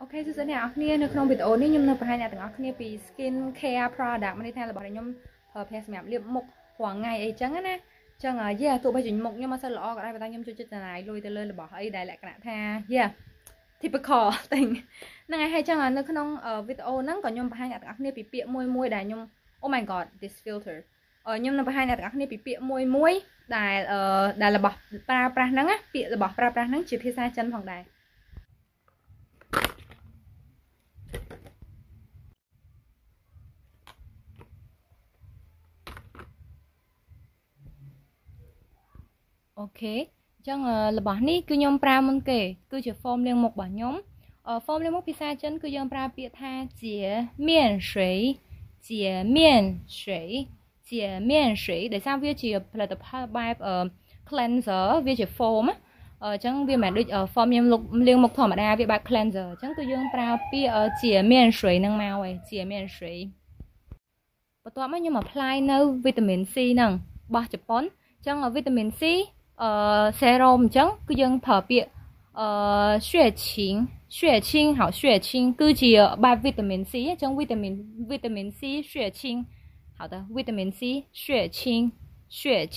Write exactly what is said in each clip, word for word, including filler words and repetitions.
Ok សួស្តីអ្នកនរគ្នានៅក្នុងវីដេអូនេះខ្ញុំនឹងបង្ហាញអ្នកទាំងអស់គ្នាពី skin care product មានន័យថារបស់ខ្ញុំប្រើប្រាស់សម្រាប់លាបមុខរាល់ថ្ងៃអីចឹងណាចឹងយេទោះបីជាមុខខ្ញុំមិនសូវល្អក៏ដោយប៉ុន្តែខ្ញុំចូលចិត្តចំណាយលុយទៅលើរបស់អីដែលលក្ខណៈថាយេ typical thing ហ្នឹងហើយហើយចឹងនៅក្នុងវីដេអូហ្នឹងក៏ខ្ញុំបង្ហាញអ្នកទាំងអស់គ្នាពីពាក្យមួយមួយដែលខ្ញុំ Oh my god this filter ខ្ញុំនឹងបង្ហាញអ្នកទាំងអស់គ្នាពីពាក្យមួយមួយដែលដែលរបស់ប្រើប្រាស់ហ្នឹងណាពាក្យរបស់ប្រើប្រាស់ហ្នឹងជាភាសាចិនផងដែរអូខេអញ្ចឹងរបស់នេះគឺខ្ញុំប្រើមុនគេគឺជា form លាងមុខរបស់ខ្ញុំ form លាងមុខភាសាចិនគឺយើងប្រើពាក្យថាជាមាន水ជាមាន水ជាមាន水ដោយសារវាជាផលិតផលបែប cleanser វាជា form អញ្ចឹងវាមិនមែនដូច form ខ្ញុំលាងមុខធម្មតាវាបែប cleanser អញ្ចឹងគឺយើងប្រើពាក្យជាមាន水នឹងមកឯងជាមាន水បន្ទាប់មកខ្ញុំ apply នៅ vitamin C ហ្នឹងរបស់ជប៉ុនអញ្ចឹង vitamin C អឺ serum អញ្ចឹងគឺយើងប្រើពាក្យអឺ血清血清好血清គឺជាបែប vitamin C អញ្ចឹង vitamin vitamin C 血清好的 vitamin C 血清血清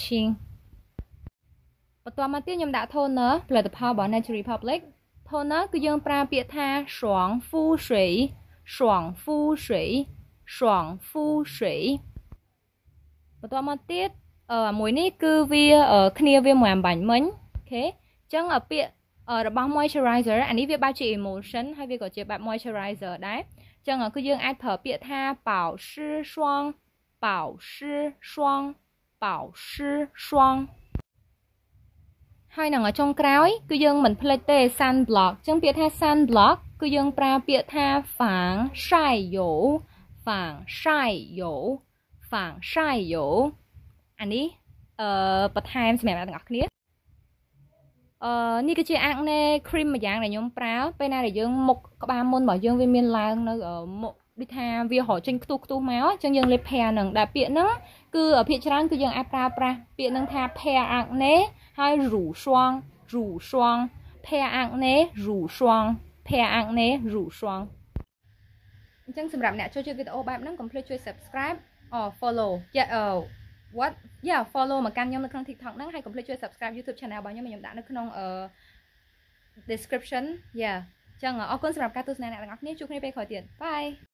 បន្ទាប់មកទៀតខ្ញុំដាក់ toner ផលិតផលរបស់ Nature Republic toner គឺយើងប្រើពាក្យថា爽肤水爽肤水爽肤水បន្ទាប់មកទៀតអឺមួយនេះគឺវាគ្នាវាមួយអំបញ្ញមិញអូខេអញ្ចឹងពាក្យរបស់ moisturizer អានេះវាបែបជា emulsion ហើយវាក៏ជាបែប moisturizer ដែរអញ្ចឹងគឺយើងអាចប្រើពាក្យថា保湿霜保湿霜保湿霜ហើយនឹងចុងក្រោយគឺយើងមិនភ្លេចទេ sun block អញ្ចឹងពាក្យថា sun block គឺយើងប្រើពាក្យថា防晒油防晒油防晒油អានេះអឺបន្ថែមសម្រាប់អ្នកទាំងអស់គ្នាអឺនេះគឺជា acne cream មួយយ៉ាងដែលខ្ញុំប្រើពេលណាដែលយើងមុខក្បាលមុនរបស់យើងវាមានឡើងនៅមុខដូចថាវារកចេញខ្ទុះខ្ទុះមកអញ្ចឹងយើងលេប pair ហ្នឹងដែលពាក្យហ្នឹងគឺភាគច្រើនគឺយើងអាចប្រើប្រាស់ពាក្យហ្នឹងថា pair acne ហើយរូស្វងរូស្វង pair acne រូស្វង pair acne រូស្វងអញ្ចឹងសម្រាប់អ្នកចូលចិត្តវីដេអូបែបហ្នឹងកុំភ្លេចជួយ subscribe or follow យ៉ាអឺ what yeah follow មកកាន់ខ្ញុំនៅក្នុង TikTok ហ្នឹងហើយកុំភ្លេចជួយ subscribe YouTube channel របស់ខ្ញុំខ្ញុំដាក់នៅក្នុងអឺ description yeah អញ្ចឹងអរគុណសម្រាប់ការទស្សនាអ្នកទាំងអស់គ្នាជួបគ្នាពេលក្រោយទៀត bye